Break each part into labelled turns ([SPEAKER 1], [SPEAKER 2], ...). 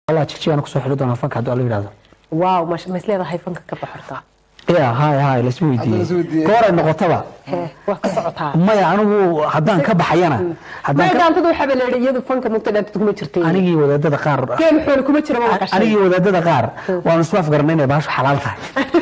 [SPEAKER 1] والله تشجيع أنا كسر حدود أنا فنك هذا اللي هذا
[SPEAKER 2] واو مش مثل هاي فنك كبحرتها
[SPEAKER 1] يا هاي لسوي دي كورة النقطة
[SPEAKER 2] وكسرتها
[SPEAKER 1] ما يعني حدان كبحيانا
[SPEAKER 2] ما كان تدو حبل يدو فنك ممكن تقوم تشرتين
[SPEAKER 1] أنا جي وده قار
[SPEAKER 2] كم حولكم تشرب ما قشة
[SPEAKER 1] أنا جي وده قار وأنا صلاف قرنين باش حلالتها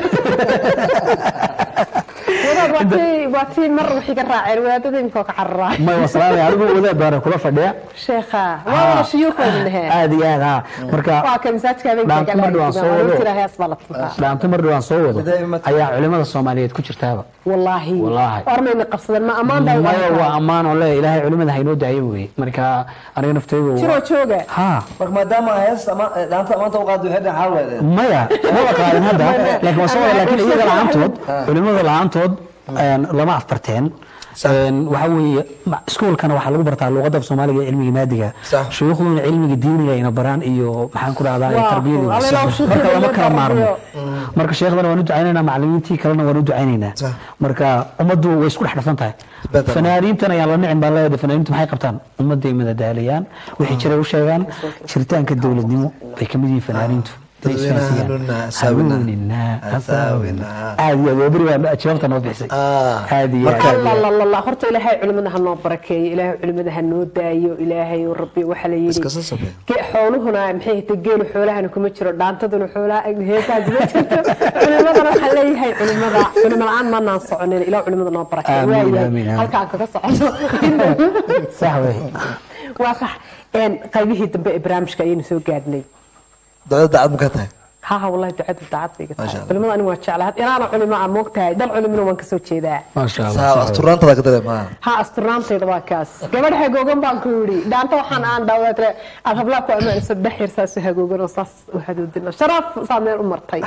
[SPEAKER 2] واتي مرة وحي قراعي وهذا يمكن كحرة
[SPEAKER 1] ما يوصلني أنا أقول وده بارك كله فدية
[SPEAKER 2] شيخة والله شيوخ منها
[SPEAKER 1] هذه ها مركا
[SPEAKER 2] واكم ساتك هذيك
[SPEAKER 1] لا تمر
[SPEAKER 2] ترى هي أصبلت
[SPEAKER 1] لا تمر صوّد أي علماء الصومالية كشرتها
[SPEAKER 2] والله أرمي قصد الماء أمان
[SPEAKER 1] ما هو أمان ولا إلهي علماء هينود عيوي مركا أنا نفتي
[SPEAKER 2] شروع
[SPEAKER 1] ها
[SPEAKER 3] ما دام هيس لا أنت ما توقعت وحدة حاول
[SPEAKER 1] ما يا هو قال هذا لكن وصل لكن إذا العنتود علماء العنتود لما أفرتين وحوي سكول كان waxa lagu bartaa luqadda Soomaaliga cilmiga maadiga shuyuukhuna cilmiga diiniga ina baraan iyo maxaan ku raadayay tarbiyada marka lama kala maarmo marka sheekhdana waan u ducaynaynaa macallimiintii kalena waan u ducaynaynaa marka ummaddu way isku dhaxdhafan tahay fanaaniintana ayaa la nicin baa leeyahay fanaaniintu maxay qabtaan ummadda ay madadaaliyaan wixii jiray u sheegaan jiritaanka dawladnimo ay kamid yihiin fanaaniintu
[SPEAKER 3] ساوينا
[SPEAKER 1] عادي يا بري انا جوابت انا بحسي عادي
[SPEAKER 2] الله الله الله خرت الى هاي علمنا هنو بركي الى علمنا هنو دايو الهي وربي وحا لييري كي خولهنا maxay tageen xoolahan kuma jiro dhaantaduna xoolaha heesaa dib jirto علمنا waxa leeyahay علمنا aan ma naan soconin ila علمنا noo barakay halka aan kaga socono
[SPEAKER 1] صح
[SPEAKER 2] waa sax qaybihii dambe barnaamijka ayaynu soo gaadhnay
[SPEAKER 3] دعاد مكتها
[SPEAKER 2] ها والله دعاد بيقطع علماء أنا واتشعلها أنا علماء موقتها دل علماء وان كسو تشيدا
[SPEAKER 1] ما شاء الله
[SPEAKER 3] أسترانت ذاك ده ما
[SPEAKER 2] ها أسترانت ذا كاس قبل حقوقهم بانكوري ده أنت وحنا عن دولة أذهب لك وأنا سبح يرساس حقوقنا وصاص وحدودنا شرف صامر أمرتي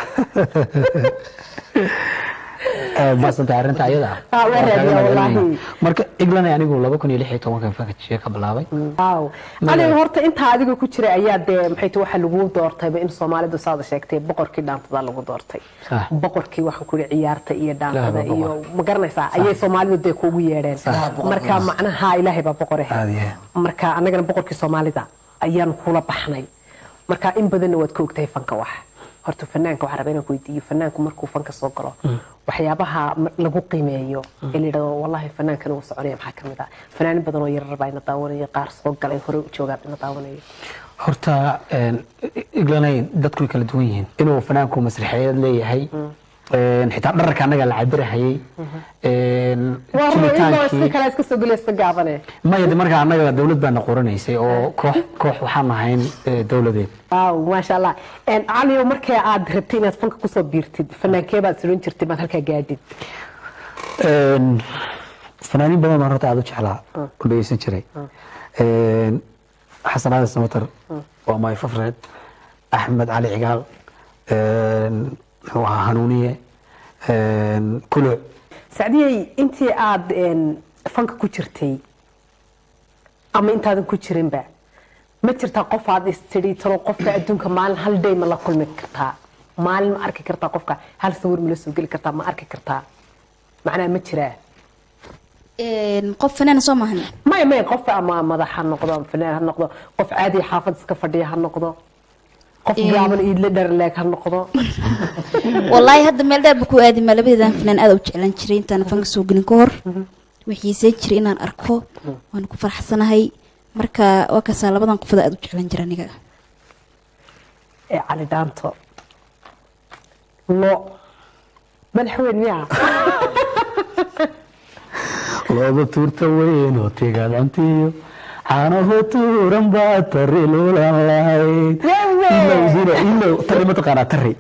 [SPEAKER 1] ما صنت عرنت عيدا
[SPEAKER 2] والله
[SPEAKER 1] marka iglan anigu 2016 kan fakad ka bilaabay
[SPEAKER 2] waaw aniga horta inta adiga ku jiray ayaa de maxay waxa lagu doortay in Soomaalidu saada sheegtay boqorkii dhaantada lagu doortay boqorkii waxa ku ciyaarta iyo dhaantada iyo ma garanaysaa ayay Soomaalidu de kuugu yeedheen marka macnaha Ilaahay baa boqor ah marka anagana boqorkii Soomaalida ayaan kula baxnay marka in badan waad ka ogtahay fanka wax horta fanaanka waxa rabeen ku weydiiyo fanaanku markuu fanka soo galo waxyaabaha lagu qiimeeyo ilaa wallahi fanaankan uu soconay maxaa kamid ah fanaan badan oo yar rabayna daawanaya qaar soo galay hore u joogaan in daawanaya
[SPEAKER 1] horta iglanay dadku kala duwan yihiin inuu fanaanku masraxiyad leeyahay xitaa dharka anaga la cabirahayay
[SPEAKER 2] kala iska soo galaysta gaabane
[SPEAKER 1] ma yadi marka anaga dawlad baan qoranaysay oo koox waxaan ahayn dawladeed
[SPEAKER 2] ما شاء الله ان علي markay aad rabtay inaad fanka ku soo biirtid fanaankee baad suran jirtay baad halka gaadid
[SPEAKER 1] fanaanin badan oo horta aad u jeclaa oo dhageysan jiray حسن هذا السمتر وما يفرد أحمد علي عقال هو هنونية كله
[SPEAKER 2] سعدية أنت عاد فنك كشرتي أما أنت هذا كشرين بقى ما ترتا قف عاد استري ترى قف عندك مال هل دايما لا كل مكرتا مال ما أركي كرتا قفك هل صور من السوق اللي كرتا ما أركي كرتا معناه ما ترى
[SPEAKER 4] قف فنان صوم هنا
[SPEAKER 2] ما قف أما مضح هالنقطة فنان هالنقطة قف عادي حافظ كفردي هالنقطة قف قابل إيد لدر لك هالنقطة
[SPEAKER 4] والله هذا مال ده بكو عادي ما لبي ذا فنان هذا وجعلن شرين تنا فنك سوق نكور وحيسين شرين أنا أركو وأنا كفر حسنا هاي مركا وكسالة بدن قفدا أدو جعلن جرانيكا
[SPEAKER 2] على دانتو لا ملحوين ميا
[SPEAKER 1] لو تورت وين وتيغاد انتيو انا هو تورن باتري لولا لاي إلا تري ما تقرا تري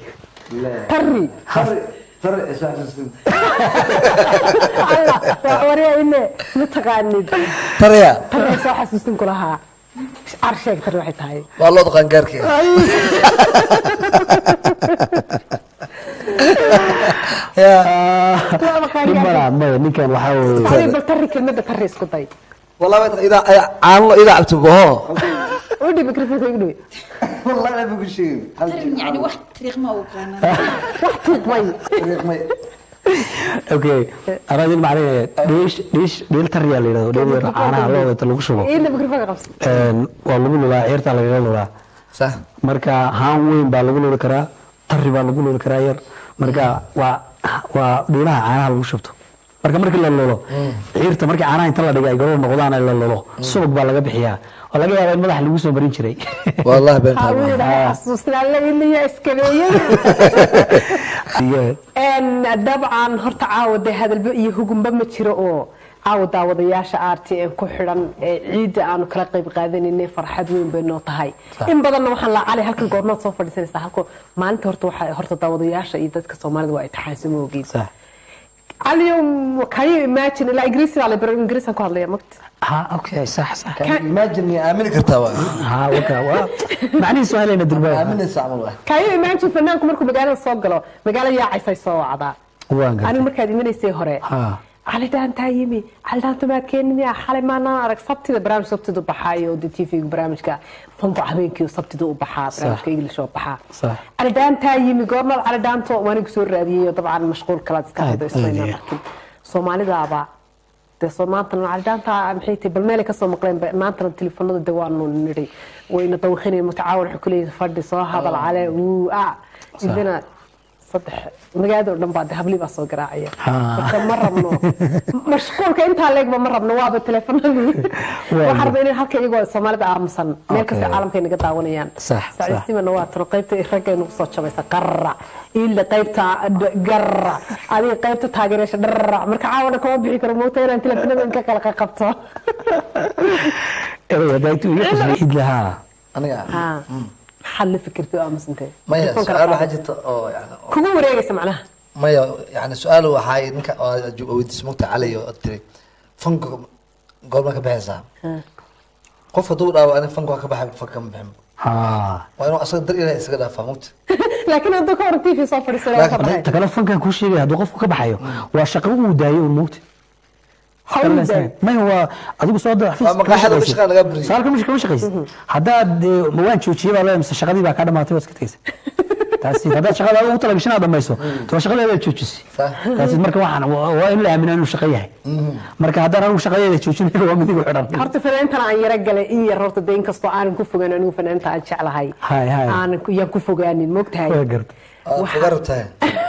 [SPEAKER 2] الله وريا إني متقاني
[SPEAKER 3] تري
[SPEAKER 2] صح حسستن كلها عرشك تري waxay tahay
[SPEAKER 3] والله دقان غاركي
[SPEAKER 1] ما نكان وحاول
[SPEAKER 2] طيب تري كلمه تري اسكو طيب
[SPEAKER 3] والله اذا عان الله اذا عبتوه
[SPEAKER 2] ودي ميكروفون يقولوا
[SPEAKER 3] والله لا بقول شيء
[SPEAKER 4] يعني واحد طريق ما وقعنا
[SPEAKER 2] واحد
[SPEAKER 3] طريق
[SPEAKER 1] اوكي اراد المعنى ليش تريا ليرو دير انا لو lagu shubo
[SPEAKER 2] إيه ميكروفون قبس
[SPEAKER 1] والله لا عيرتا laga lulaa
[SPEAKER 3] صح
[SPEAKER 1] marka haan weyn baa lagu luli karaa tarri baa lagu luli karaa yar marka waa dhuulaha caanaha lagu shubto marka markii la lolo ciirta markii caanaha inta la dhigay gobol noqdaan ay la lolo subag baa laga bixiyaa oo laga yaabaa in madax lagu soo marin jiray
[SPEAKER 3] والله بنت
[SPEAKER 2] xasuusnaa la iliya iskabeeyay dabcan horta caawada hadalba iyo hugumba ma jiro oo caawa daawadayaasha RTN ku xidhan ciida aanu kala qayb qaadanaynay farxad weyn bay noo tahay in badanna waxaan la cali halkan goornood soo fadhiisanaysaa halko maalinta horta daawadayaasha iyo dadka Soomaalida waa itixaasimo ogeyd اليوم can you imagine لا إنجليزي على إنجليزي كهذا يا مت
[SPEAKER 1] اوكي صح
[SPEAKER 3] imagine امن كرتوا
[SPEAKER 1] وكا معني سؤالين الدرباء
[SPEAKER 3] امن صعب والله
[SPEAKER 2] can you imagine فنانكم مركو مقالة صقلوا مقالة يا عيسى صوا عضا أنا مركز من يسي هراء على دان تايمي على دان تبعت كأني حالي ما نارك صبتي برامج صبتي دو بحاي ودي تي في برامج كا فنطع حبينك وصبتي دو بحا برامج كا يجلس شو بحا على دان تايمي قرنا على دان تو وانا كسور راديو طبعا مشغول كلا تسكت اسمعنا لكن Soomaali daaba Soomaalitan على دان تا محيتي بالمالك كسو مقلين maanta telefoonada dawaano niri wayna dawxinay mutacaawin xukuleey fadhi soo hadal cale idina صدح مقادر نبعد هبلي بس قراعية مرة مشغولك أنت عليك مرة بنواب التليفون وحربيني هكا يقول سمارة عامسن ملك العالم كي نقطع ونيان
[SPEAKER 1] صح
[SPEAKER 2] سعيستي من نوات رقيبت إخراجي نقصة شبيسة قرع إلا قيبت قرع هذه قيبت تاجرش درع مرك عاونا كم بيحكر موتين أنت لفنا منك كلا قبطة
[SPEAKER 1] إيه دايتو يحيد لها
[SPEAKER 2] أنا حل فكرته أمس أنت
[SPEAKER 3] ما سؤال حاجة يعني
[SPEAKER 2] كم وريجس معناها
[SPEAKER 3] ما يعني سؤاله حاي إنك ودسموت علي وقتلي فنك قبل ما كبحثها قف دور أو أنا فنك وكبح فكم بهم وأنا أصلا دري إلى إسقاط فهمت
[SPEAKER 2] لكن أنت كورتي في صفر السلام
[SPEAKER 1] تكلف فنك كل شيء هذا قف كبحيه وشقوه ودايو الموت ما هو أدوك صادق في
[SPEAKER 3] هذا مش كان قبري
[SPEAKER 1] صار مش قيس هذا موان شو شيء ولا مس شغالي بقى كذا ما تبغى كتير تاسي هذا شغال أو طلع بيشنا هذا ما يسوى تبغى شغال هذا شو شيء تاسي مركب واحد وإلا من إنه شقيه مركب هذا أنا شقيه شو شيء هو مدي وحرام
[SPEAKER 2] هرت فنان ترى يرجع إيه رحت دين كسبة أنا كفوا أنا فنان تعال على هاي أنا يكفوا يعني المقت هاي
[SPEAKER 3] فقرتها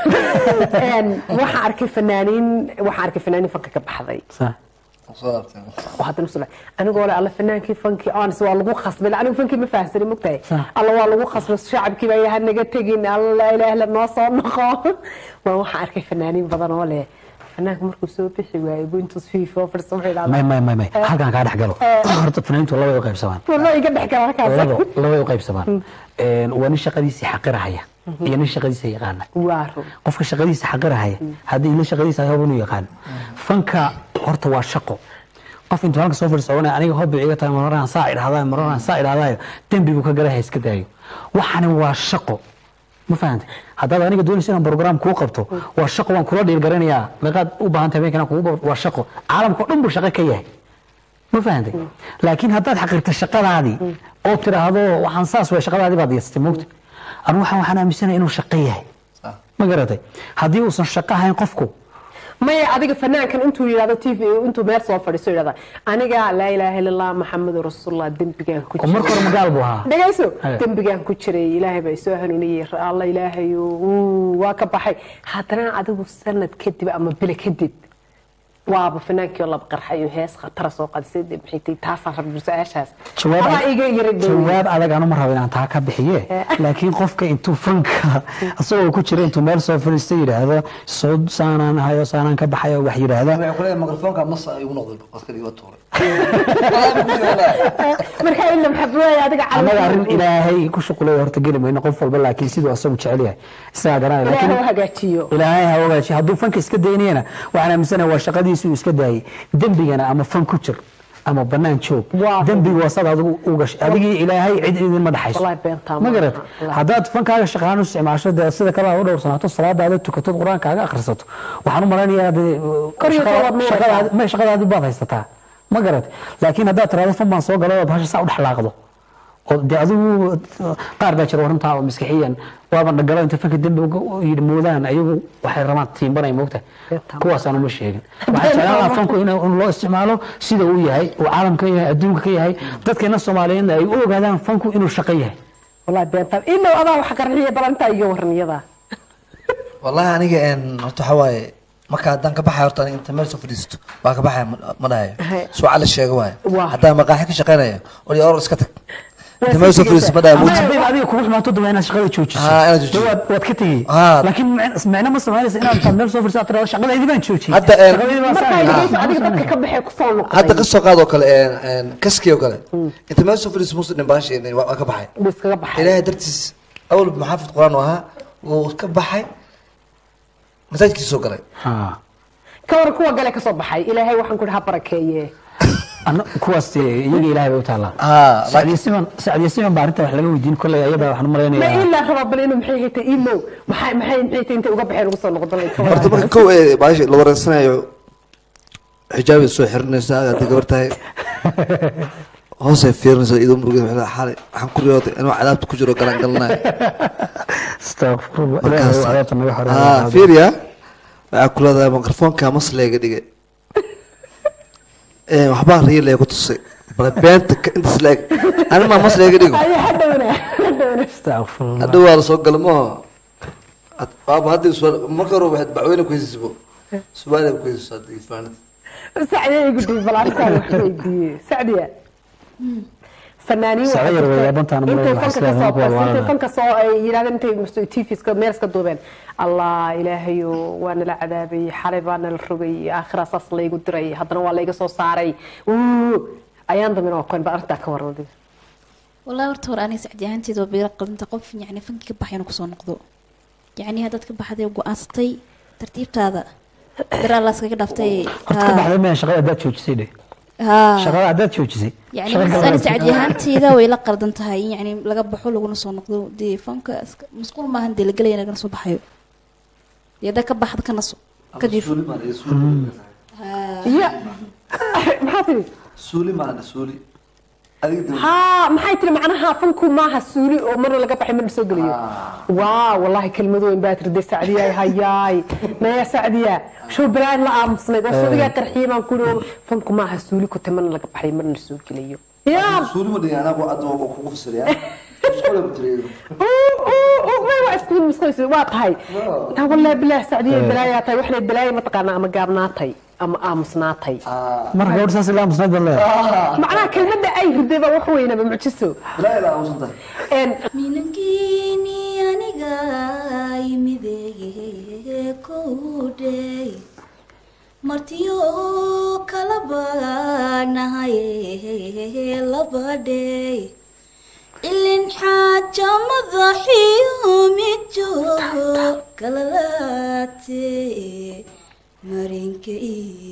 [SPEAKER 2] وحارك فنانين فكك بحذي
[SPEAKER 1] صح
[SPEAKER 2] وهذا نفسه أنا أقول على فنان كيف فنكي أنا سوى الله خصب أنا فنكي ما فاهسني مقتاي الله والله خصب الشعب كذا يهنج تجين الله إله إلا الناصر نخا ما هو حارك فنانين بدن ولا فنان مركز سوبي حواي بنت صفيفة في الصبح
[SPEAKER 1] ما حاجة أنا قاعد أحكي له هرت فنانين والله يوقف سمان
[SPEAKER 2] والله يقدر يحكي لك
[SPEAKER 1] الله يوقف سمان ونش قديسي حقرها هي يعني shaqadiisa yaqaan qofka shaqadiisa xaqirahay hadii la shaqadiisa ay hubinu yaqaan fanka horta waa shaqo qof inta halka soo fadhiisanay aniga hobbi iga tahay maraan saa'iraadayo dambigu ka galay iska daayo waxana waa shaqo ma fahanti hadaba aniga doonaysa inaan program ku qabto waa shaqo waan kula dhiir garanayaa meeqad u baahan tahay kana kugu waa shaqo caalamka dhan buu shaqo ka yahay ma fahanti laakiin haddaad xaqirta shaqadaadii oo tiraahdo waxaan saas way shaqadaadii baad yeestay moogta أنا وحنا مسنا إنه شقيه ما قرأتي هذه وصل شقها قفكو
[SPEAKER 2] ما أديك فنان كان أنتوا يلا تيفي أنتوا ما صوفر يصير هذا أنا قال لا إله إلا الله محمد رسول الله دم بيجان كتير
[SPEAKER 1] عمركم مقالبوها
[SPEAKER 2] دقيسو دم بيجان كتير إلهي بيسوه هنونير الله إلهي وواكبحي حتى أديك سنة كذب أما بلا كذب وابا فنانك والله بقرحي وهاس خطر سوق السيد بحيتي تاسع برساش
[SPEAKER 1] جواب adag aan mar rabaa inta ka bixiye laakiin qofka intuu fanka asoo ku jira intuu meel soo fariistay yiraahdo soo saanaan hayo saanaan ka baxayo wax yiraahdo
[SPEAKER 3] waxay ku leeyahay mikrofoonka mas ay ugu noqday qofka iga tuuray
[SPEAKER 2] marka in maxbuuya adiga
[SPEAKER 1] arin ilaahay ku shaqulay horta gelimayna qof walba laakiin sidoo asagu jecel yahay isaga garanay laakiin ilaahay ha ogaashi haduu fanka iska deynayna waxaan aaminsanaa waa shaqadiisu iska daayay dambigana ama fan ku jir ama banaan joog dambiga wasad adigu u gash adigii ilaahay cid idin ma dhaxayso ma garad hadaad fankaaga shaqaan u isticmaasho sida kala u dhowrsanaato salaadaada tukato quraankaaga akhrisato waxaan u maleynayaa shaqadaadi baad haysataa ما قرأت لكن هذا ترى فما سوق قالوا بهاش ساعة حلاقة ودي أذو قارب شر ورنتها ومسكحيا وابن قالوا أنت فك الدم يرمودان أيوه وحي رمات تيم برا يموته كواس أنا مش هيك وحش أنا فانكو هنا الله استعماله سيدا وياه هاي وعالم كيه الدنيا كيه هاي ضد كنا الصوماليين يقولوا هذا فانكو إنه شقيه
[SPEAKER 2] والله بينتا إلا أضع وحكرني بلانتا يجي ورنيضة
[SPEAKER 3] والله أنا horta waxa waaye marka haddaan ka baxay horta inta meel soo fadhiisto baa ka baxay ma dhahayo su'aal sheego waaye haddaan maqaaxi ka shaqeynayo oo yaa iska tag inta meel soo fadhiisto ma dhahayo
[SPEAKER 1] adiga kugu xumaato daba inaad shaqada joojiso waad ka tegi laakiin macna ma samaynaysa inaad meel soo fadhiisto aad shaqada idin baan joojiyay
[SPEAKER 3] hadda
[SPEAKER 2] adiga dadka ka baxay ku soo noqday
[SPEAKER 3] hadda qisoo qaado kale kaskiyo kale inta meel soo fadhiisto musu dhimbaashay waa ka baxay
[SPEAKER 2] iskaga baxay
[SPEAKER 3] ilaahay dartiis awal maxaafid quraan waha wuu ka baxay masaajidkii soo galay
[SPEAKER 2] ka war kuwa gale ka soo baxay ilaahay waxaan ku dhahaa barakeeye
[SPEAKER 1] ana kuwaas iyaga ilaahay bay u taalaa saacadiisiman baa arrinta wax laga weydiin kolley ayada waxaan u malaynayaa
[SPEAKER 2] ma ilaa raba bal inuu maxay haytay imo maxay inta uga baxeen ugu soo noqdo
[SPEAKER 3] horta marka kow baashi la wareysanayo xijaab soo xirinaysa aad gabar tahay hoose fiirinaysa idoo murugada xalay waxaan ku riyooday inuu cadaabta ku jiro galan galnaa astaghfirullah fiiriya waxa kula da mikrofoonka masleega dhigay waxba riyo leeyahay ku tusay bal beenta inta sleeg ana ma masleega dhigo
[SPEAKER 2] ay hadawna
[SPEAKER 1] astaghfirullah
[SPEAKER 3] hadda waa soo galmo baaba hadda marka hore waxaad bacweyne ku hesisbo subaale ku hesisoo diifaanad
[SPEAKER 2] سعدية يقول لي بلانتا وحيدي سعدية فنانين
[SPEAKER 1] سعير ويا بنت أنا
[SPEAKER 2] أنت فنك صو يلا أنت تيفيس كميرس كدوبين الله إلهي وأنا العذابي حربان الربي آخر أساس لي قدري حضنا ولا يقصو صاري أيام ضمن أكون بأرتك وردي
[SPEAKER 4] والله ورتور أنا سعدي أنتي دو بيرقد أنت قف يعني فنك بحين كسون نقضو يعني هذا تكبح هذا يبقى أسطي ترتيب هذا ترى الله سكيك دفتي
[SPEAKER 1] تكبح لما شغال أداة شو تسيدي شغال أداة شو تسي
[SPEAKER 4] يعني بس أنا سعدي أنتي ذا ويلا قرد أنت هاي يعني لقب حول ونصون نقضو دي فنك مسكول ما هندي لقلي أنا نصو بحيو يدا كبح هذا كنصو كجيف
[SPEAKER 2] يا محاطري
[SPEAKER 3] سولي معنا سولي
[SPEAKER 2] ها maxay tiri macnaha fanku maaha suuli oo mar laga baxay mar soo galiyo waa wallahi kelmadooyin baad riday Saadiya hayaay ma Saadiya soo braan la aamusnay oo suuliga qarxiiman ku dhoo fanku maaha suuli ku taman laga baxay mar soo galiyo ya
[SPEAKER 3] suuli ma dhigana ku adoo ku fasiriya isku butreeyo
[SPEAKER 2] waa isku misqayso waa tahay ta wallahi billaah Saadiya bilaaya tahay waxna bilaaya ma taqaana ama gaabnaatay ama aamusnaatay
[SPEAKER 1] marka hore saas ilaa aamusnaad baa leeyahay
[SPEAKER 2] macnaha kelmadda ay ridayba wax weynaba mucjiso
[SPEAKER 3] لا لا aamusnta
[SPEAKER 4] minankiini aniga imidee kudey martiyo kalaba nahaye labadey ilin xaaja madaxiyo mijo kalalaate marinka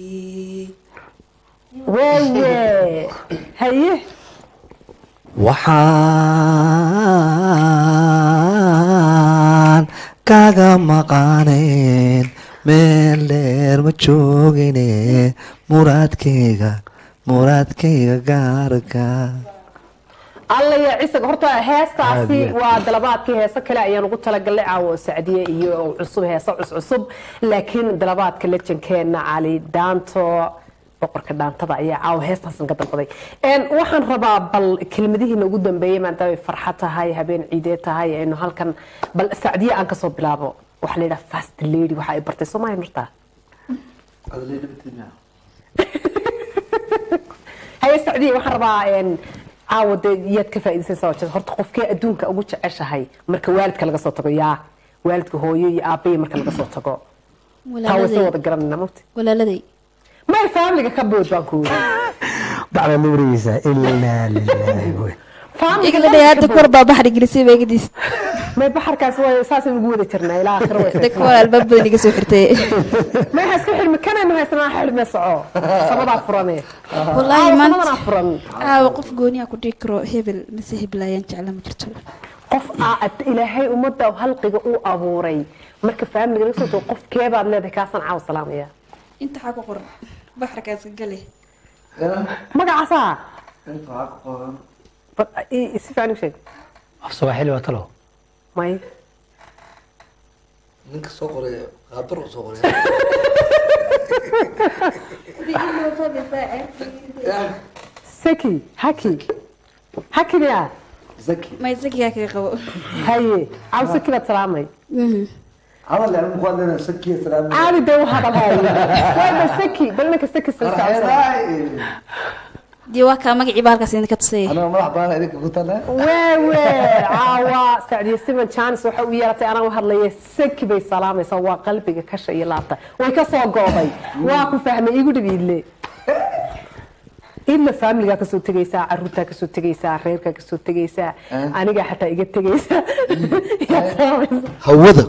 [SPEAKER 2] waye haye
[SPEAKER 3] waxaan kaga maqanayn meel dheer ma joogine muraadkayga gaarka
[SPEAKER 2] alla ya ciise horta heestaasi waa dalabaadkii heesa kale ayaan ugu talagalay caawo Saadiye iyo cusub heesa cusub laakiin dalabaadka lejankeena cali daanto boqorka dhaantada ayaa caaw heestaasan ka dalbaday waxaan rabaa bal kelmadihiina ugu dambeeyay maadaama farxad tahay habeen ciidee tahay aynu halkan bal Saadiye aan ka soo bilaabo waxa la yiraahdaa fast lady waxa ay bartay Soomaaliya martaa hay Saadiye waxaan rabaa عاود يدك فائدة سوتش هرت قفك أدونك أبو تعشهاي مرك والدك لقى صوتك يا والدك هو يا أبي مرك لقى صوتك
[SPEAKER 4] ولا لدي
[SPEAKER 2] ما يفهم لك كبود بانكو
[SPEAKER 1] بعد نوريسا إلا لله
[SPEAKER 4] فهم لك لدي هاد كوربا بحر جلسي بيجديس
[SPEAKER 2] ما بحر كاس هو أساس الجودة ترنا إلى آخر وقت
[SPEAKER 4] دكوا الباب اللي جسوا حرتي
[SPEAKER 2] ما يحس حلم كان ما يسمع حلم صعو صمد عفراني
[SPEAKER 4] والله ما
[SPEAKER 2] صمد عفران
[SPEAKER 4] وقف جوني أكو ديكرو هبل مسيه بلا ينجع لما جرتول
[SPEAKER 2] قف إلى هاي أمضى وهلقي أو أبوري مركب فهم لك لسه توقف كيف بعد ذلك كاسن عاو سلام يا
[SPEAKER 4] أنت حاجة قرن بحر كاس قلي
[SPEAKER 2] ما قعصا
[SPEAKER 3] انت عقب
[SPEAKER 2] يصير عنك شيء
[SPEAKER 1] صباح حلو طلعوا
[SPEAKER 2] ماي
[SPEAKER 3] ninka soo qoray qabar soo qoray
[SPEAKER 2] سكي هاكي يا
[SPEAKER 5] زكي
[SPEAKER 4] ما يزكي كي قبو
[SPEAKER 2] haye caw saki baad salaamay
[SPEAKER 5] هذا اللي عم يقول لنا سكي سلام
[SPEAKER 2] caali dee waxaad alhayo waa saki balnaka saki salsa
[SPEAKER 4] دي واكا مقعي بالكاس إنك تصيح
[SPEAKER 5] انا ما راح بانا اديك قلت لها
[SPEAKER 2] wewe caawa sacdiye siman chance waxa uu yeelatay anaa u hadlaya saki bay salaamaysaa waa qalbiga kasha iyo laabta way ka soo gooday waa ku fahmay igu dhibiidle إلا فاميلي كسو تجيسا عروتا كسو تجيسا ريركا كسو تجيسا أنا حتى إجت تجيسا
[SPEAKER 3] هودا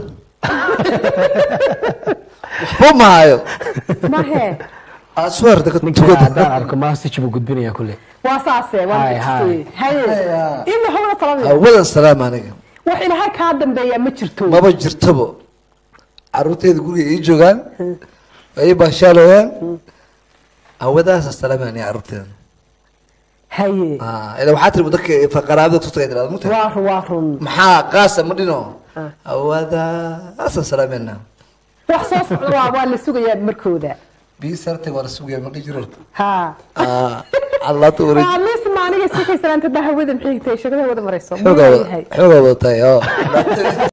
[SPEAKER 3] هو معايا
[SPEAKER 2] ما هي
[SPEAKER 3] أسوار ده كنت
[SPEAKER 1] ninka hadaan arko maasij buu gudbinayaa kule
[SPEAKER 2] واساسة هاي إلا هو طلبي
[SPEAKER 3] أولا السلام عليكم
[SPEAKER 2] وحين هاي كادم بيا مجرتو
[SPEAKER 3] ما بجرتبو عروتي يقول يجوغان أي باشالوين هودا السلام يعني عروتين
[SPEAKER 2] هاي
[SPEAKER 3] إذا waxaad tiri dadka faqaraabada tusay diraad mutay
[SPEAKER 2] وارون
[SPEAKER 3] maxaa qaasa ma dhino hawada asan salaamena
[SPEAKER 2] وحصوص waa la sugayaa markooda
[SPEAKER 3] بيسرتي ولا سوق ما جرت
[SPEAKER 2] ها
[SPEAKER 3] الله توري
[SPEAKER 2] ليس ما aniga si ka salaanta bahawada maxay tahay shaqada wada marayso
[SPEAKER 3] xogaa wada tahay